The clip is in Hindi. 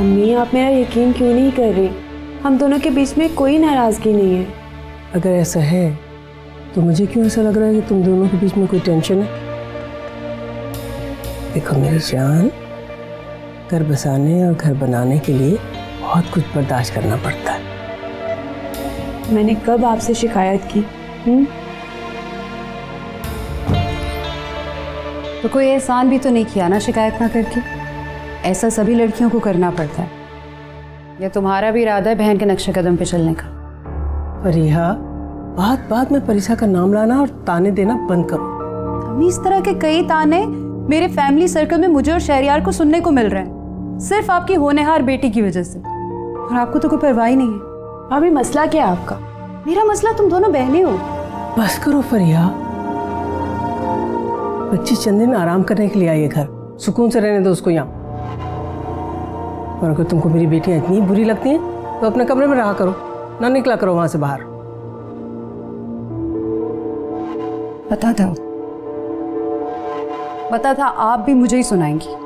अम्मी आप मेरा यकीन क्यों नहीं कर रही? हम दोनों के बीच में कोई नाराजगी नहीं है। अगर ऐसा है तो मुझे क्यों ऐसा लग रहा है कि तुम दोनों के बीच में कोई टेंशन है? देखो मेरी जान, घर बसाने और घर बनाने के लिए बहुत कुछ बर्दाश्त करना पड़ता है। मैंने कब आपसे शिकायत की? तो कोई एहसान भी तो नहीं किया ना शिकायत ना करके। ऐसा सभी लड़कियों को करना पड़ता है। या तुम्हारा भी इरादा है बहन के नक्शे कदम पे चलने का? फरीहा, बात बात में परिसा का नाम लाना और ताने देना बंद करो। अम्मी इस तरह के कई ताने मेरे फैमिली सर्कल में मुझे और शहरियार को सुनने को मिल रहे हैं, सिर्फ आपकी होनेहार बेटी की वजह से। और आपको तो कोई परवाह ही नहीं है। भाभी मसला क्या है आपका? मेरा मसला तुम दोनों बहनें हो। बस करो फरीहा, बच्ची चंद दिन आराम करने के लिए आई है घर, सुकून से रहने दो उसको यहाँ। और अगर तुमको मेरी बेटियां इतनी बुरी लगती हैं तो अपने कमरे में रहा करो, ना निकला करो वहां से बाहर। पता था आप भी मुझे ही सुनाएंगी।